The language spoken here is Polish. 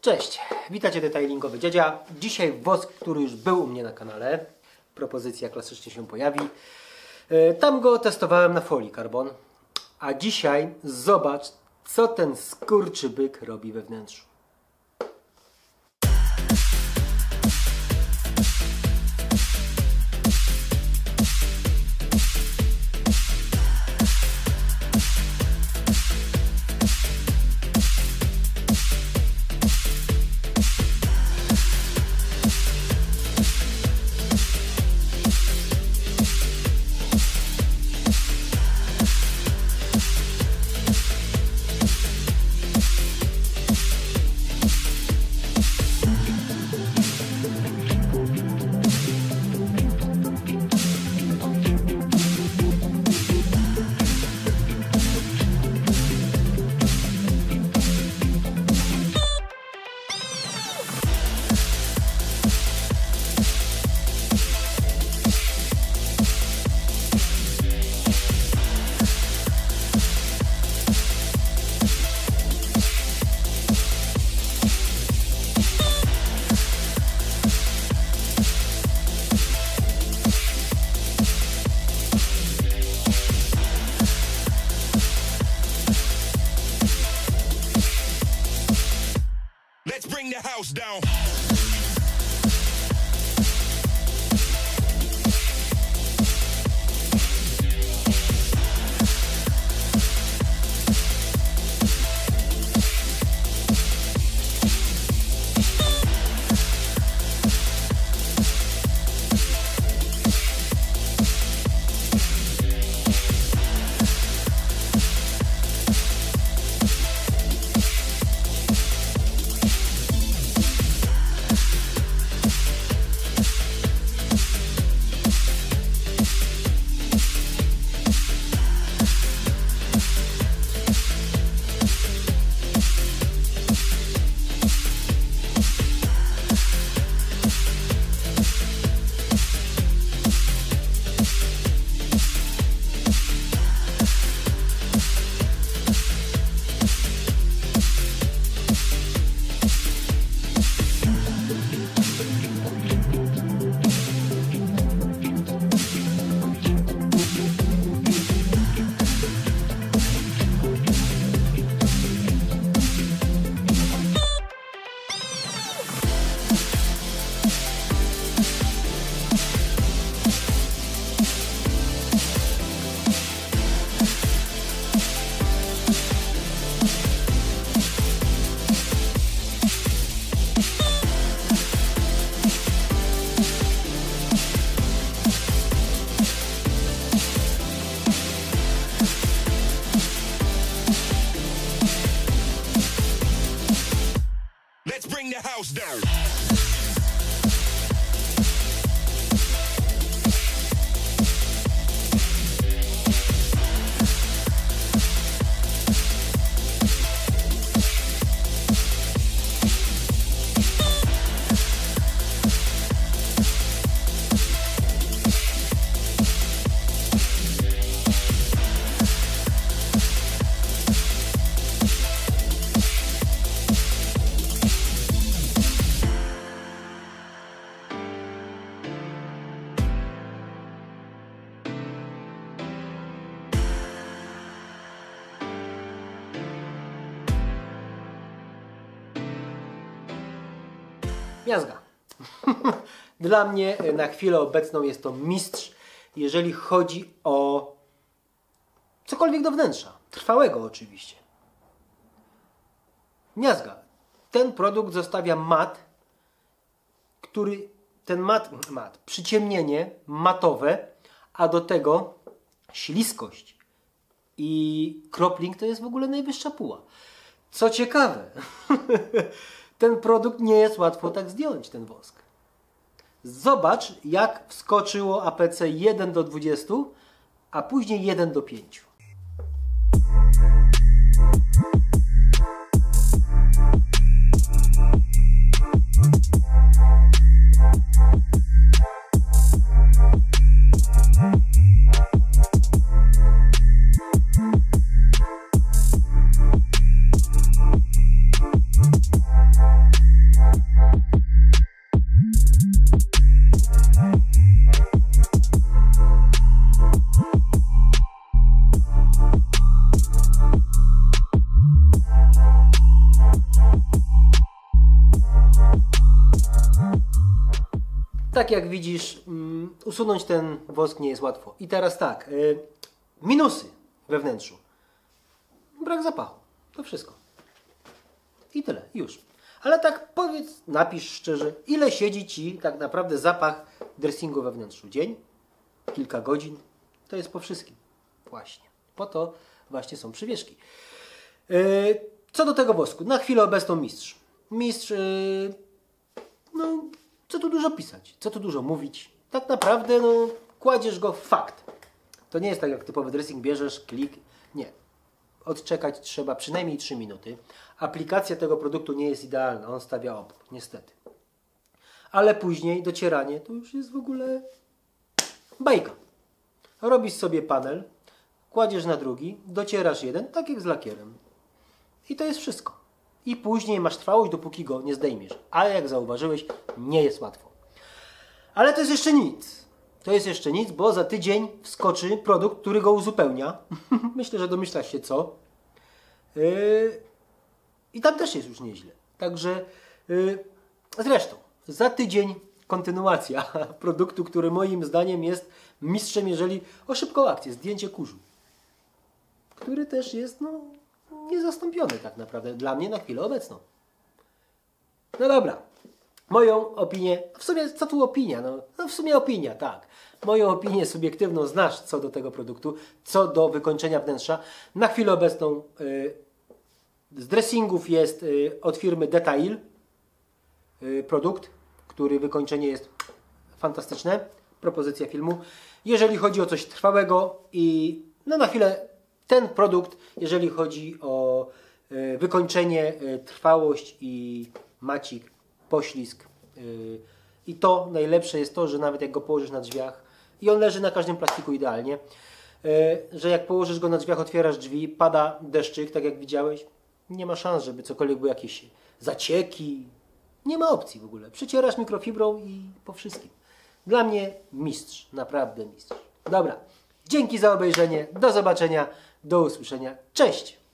Cześć, witajcie detailingowy dziadzia. Dzisiaj wosk, który już był u mnie na kanale. Propozycja klasycznie się pojawi. Tam go testowałem na folii karbon. A dzisiaj zobacz, co ten skurczybyk robi we wnętrzu. Let's bring the house down. Let's bring the house down. Miazga. Dla mnie na chwilę obecną jest to mistrz, jeżeli chodzi o cokolwiek do wnętrza. Trwałego oczywiście. Miazga. Ten produkt zostawia mat, który ten mat, przyciemnienie matowe, a do tego śliskość i kropling to jest w ogóle najwyższa puła. Co ciekawe, ten produkt nie jest łatwo tak zdjąć, ten wosk. Zobacz, jak wskoczyło APC 1 do 20, a później 1 do 5. Tak jak widzisz, usunąć ten wosk nie jest łatwo. I teraz tak, minusy we wnętrzu. Brak zapachu. To wszystko. I tyle, już. Ale tak powiedz, napisz szczerze, ile siedzi Ci tak naprawdę zapach dressingu we wnętrzu? Dzień? Kilka godzin? To jest po wszystkim. Właśnie. Po to właśnie są przywieszki. Co do tego wosku. Na chwilę obecną mistrz. Mistrz, no, co tu dużo pisać? Co tu dużo mówić? Tak naprawdę, no, kładziesz go w fakt. To nie jest tak jak typowy dressing, bierzesz, klik. Nie. Odczekać trzeba przynajmniej 3 minuty. Aplikacja tego produktu nie jest idealna. On stawia opór, niestety. Ale później docieranie to już jest w ogóle bajka. Robisz sobie panel, kładziesz na drugi, docierasz jeden, tak jak z lakierem. I to jest wszystko. I później masz trwałość, dopóki go nie zdejmiesz. Ale jak zauważyłeś, nie jest łatwo. Ale to jest jeszcze nic. To jest jeszcze nic, bo za tydzień wskoczy produkt, który go uzupełnia. Myślę, że domyślasz się co. I tam też jest już nieźle. Także zresztą za tydzień kontynuacja produktu, który moim zdaniem jest mistrzem, jeżeli o szybką akcję, zdjęcie kurzu. Który też jest niezastąpiony tak naprawdę dla mnie na chwilę obecną. No dobra. Moją opinię, w sumie co tu opinia? No w sumie opinia, tak. Moją opinię subiektywną znasz co do tego produktu, co do wykończenia wnętrza. Na chwilę obecną z dressingów jest od firmy Detail produkt, który wykończenie jest fantastyczne. Propozycja filmu. Jeżeli chodzi o coś trwałego i na chwilę ten produkt, jeżeli chodzi o wykończenie, trwałość i macik, poślizg. I to najlepsze jest to, że nawet jak go położysz na drzwiach i on leży na każdym plastiku idealnie, że jak położysz go na drzwiach, otwierasz drzwi, pada deszczyk, tak jak widziałeś, nie ma szans, żeby cokolwiek były jakieś zacieki. Nie ma opcji w ogóle. Przycierasz mikrofibrą i po wszystkim. Dla mnie mistrz, naprawdę mistrz. Dobra, dzięki za obejrzenie, do zobaczenia, do usłyszenia. Cześć!